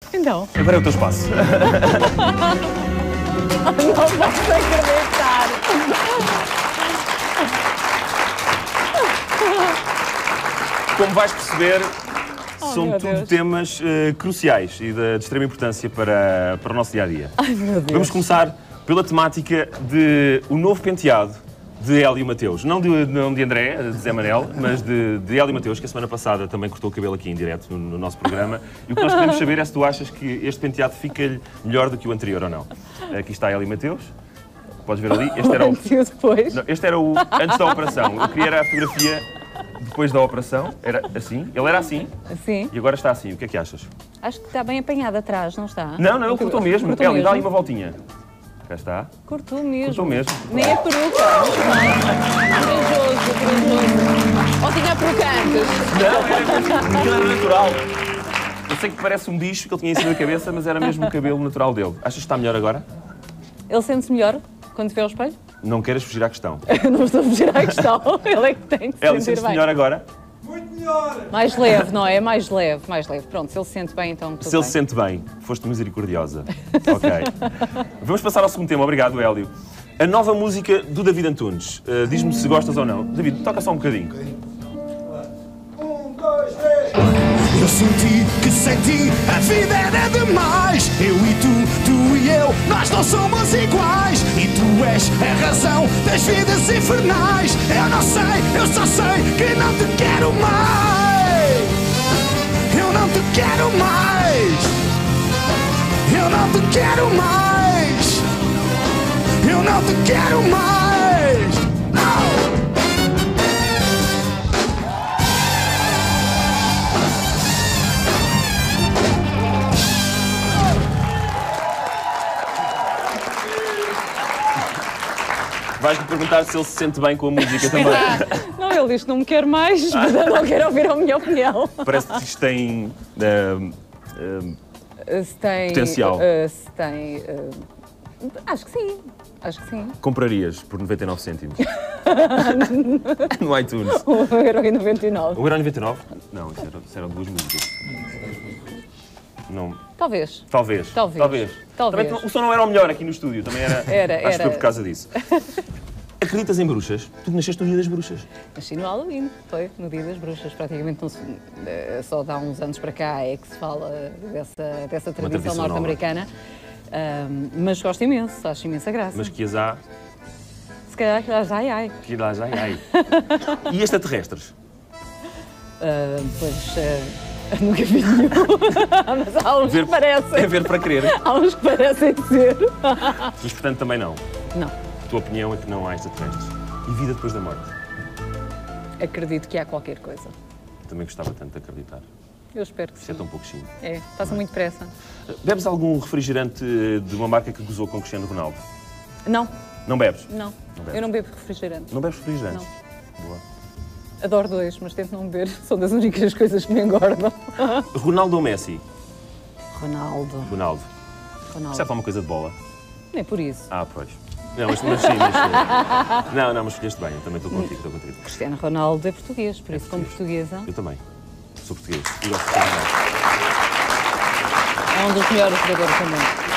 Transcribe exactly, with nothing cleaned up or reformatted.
Então. Agora é o teu espaço. Não posso acreditar. Como vais perceber, Oh, são meu tudo Deus. temas uh, cruciais e de, de extrema importância para, para o nosso dia-a-dia. Ai, meu Deus. Vamos começar pela temática de o novo penteado de Hélio Mateus. Não de, não de André, de Zé Manel, mas de, de Hélio Mateus, que a semana passada também cortou o cabelo aqui em direto no, no nosso programa. E o que nós queremos saber é se tu achas que este penteado fica-lhe melhor do que o anterior ou não. Aqui está Hélio Mateus. Podes ver ali. Este era o... Antes e o depois. Não, este era o antes da operação. Eu queria era a fotografia depois da operação. Era assim. Ele era assim. Sim. E agora está assim. O que é que achas? Acho que está bem apanhado atrás, não está? Não, não, ele cortou mesmo. Cortou Hélio, mesmo. dá ali uma voltinha. Cá está. Cortou mesmo. Cortou mesmo. Nem é peruca. Corajoso, corajoso. Ou tinha peruca antes? Não, era mesmo. Aquilo era natural. Eu sei que parece um bicho que ele tinha em cima da cabeça, mas era mesmo o cabelo natural dele. Achas que está melhor agora? Ele sente-se melhor quando se vê ao espelho? Não queiras fugir à questão. Eu não estou a fugir à questão. Ele é que tem que se Hélio, sentir sentes-te bem. melhor agora? Muito melhor! Mais leve, não é? Mais leve, mais leve. Pronto, se ele se sente bem, então tudo Se ele bem. se sente bem, foste misericordiosa. Ok. Vamos passar ao segundo tema. Obrigado, Hélio. A nova música do David Antunes. Uh, Diz-me se gostas ou não. David, toca só um bocadinho. Um, dois, três! Eu senti que senti, a vida era demais. Eu e tu, tu e eu, nós não somos iguais. E tu és a razão das vidas infernais. Eu não sei, eu só sei que não te quero mais. Eu não te quero mais. Eu não te quero mais. Eu não te quero mais. Não! Vais-me perguntar se ele se sente bem com a música também. Não, ele diz que não me quer mais, mas eu não quero ouvir a minha opinião. Parece que isto tem... uh, uh, Se tem... Potencial. uh, se tem... uh, acho que sim. Acho que sim. comprarias por noventa e nove cêntimos. No iTunes. um euro e noventa e nove. um euro e noventa e nove? Não, isso, era, isso eram duas músicas. Não. Talvez. Talvez. Talvez. Talvez. Talvez. Também, o som não era o melhor aqui no estúdio, também era. Era, Acho que era. foi por causa disso. Acreditas em bruxas? Tu nasceste no dia das bruxas. Nasci no Halloween, foi, no Dia das Bruxas. Praticamente não se, eh, só dá uns anos para cá é que se fala dessa, dessa tradição tradição norte-americana. Ahm, mas gosto imenso, acho imensa graça. Mas que as há. Se calhar que dá ai ai. Que dá, ai, ai. E extraterrestres? Ah, pois ah, nunca vi nenhum. Mas há uns Ver- que parecem. É ver para crer. Há uns que parecem ser. Mas portanto também não. Não, A tua opinião é que não há extraterrestres. E vida depois da morte? acredito que há qualquer coisa. Também gostava tanto de acreditar. Eu espero que Isto é sim. tão pouquinho. É, passa muito pressa. Bebes algum refrigerante de uma marca que gozou com Cristiano Ronaldo? Não, Não bebes? não. Não bebes. Eu não bebo refrigerante. Não bebes refrigerantes? Boa. Adoro dois, mas tento não beber. São das únicas coisas que me engordam. Ronaldo ou Messi? Ronaldo. Ronaldo. Ronaldo. Percebe alguma coisa de bola? Nem por isso. Ah, pois. Não, mas, mas sim, mas sim. Não, não, mas escolheste bem. Eu também estou contigo, estou contigo. Cristiano Ronaldo é português, por isso, como portuguesa, Eu também. Sou português. E gosto de Cristiano Ronaldo. é um dos melhores jogadores do mundo.